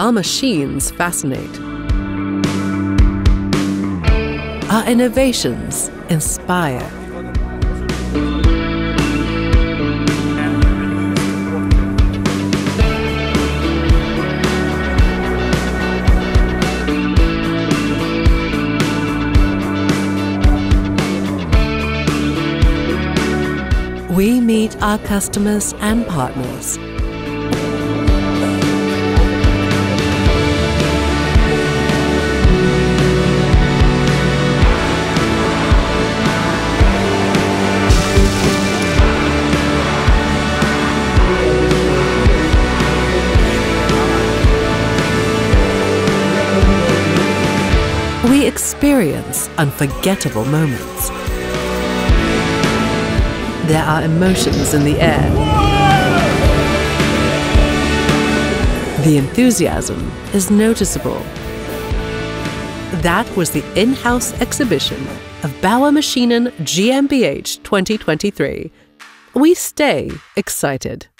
Our machines fascinate. Our innovations inspire. We meet our customers and partners. We experience unforgettable moments. There are emotions in the air. The enthusiasm is noticeable. That was the in-house exhibition of BAUER Maschinen GmbH 2023. We stay excited.